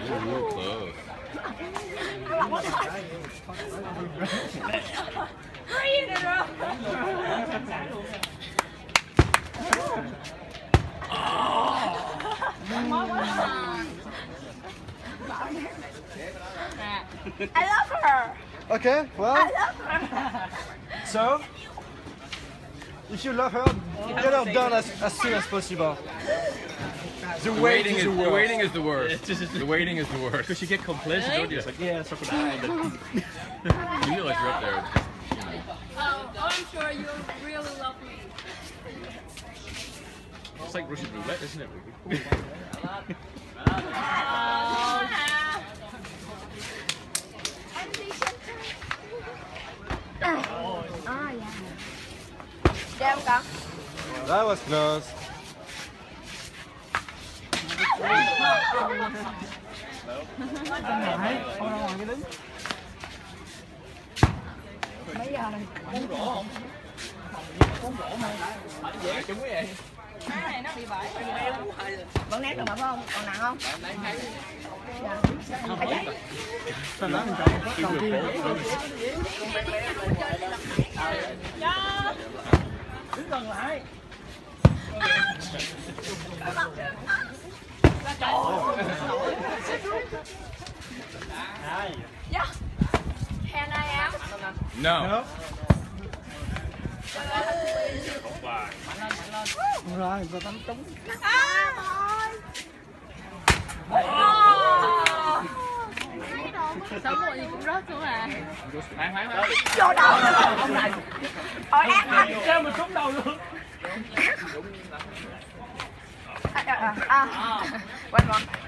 Real close. I love her. Okay, well. I love her. So, if you love her, get her done as soon as possible. The waiting is the worst. The waiting is the worst. Because you get complacent, don't you? It's like, yeah, so could I. You realize you're up there. Oh, I'm sure you really love me. It's like Russian roulette, isn't it? Đeo con. That was close. Mấy giờ này? Cái này nó bị bể. Vẫn ném được mà phải không? Còn nặng không? Đứng gần lại. Yeah. Can I have? No. Rồi, rồi bắn trúng. Sống rồi gì cũng rớt xuống à. Khoan. Vô đâu? Ông này. Ôi ác anh. Sao mình trúng đầu luôn? Quên rồi.